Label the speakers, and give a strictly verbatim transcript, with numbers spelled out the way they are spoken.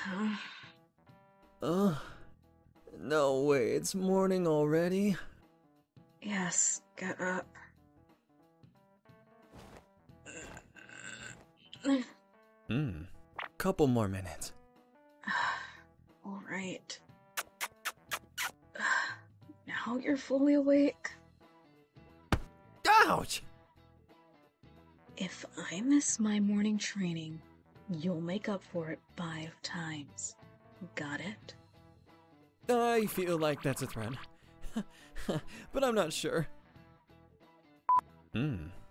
Speaker 1: Huh?
Speaker 2: Ugh. No way, it's morning already?
Speaker 1: Yes, get up.
Speaker 2: Hmm. Couple more minutes.
Speaker 1: All right. Now you're fully awake.
Speaker 2: Ouch!
Speaker 1: If I miss my morning training, you'll make up for it five times. Got it?
Speaker 2: I feel like that's a threat. But I'm not sure. Hmm.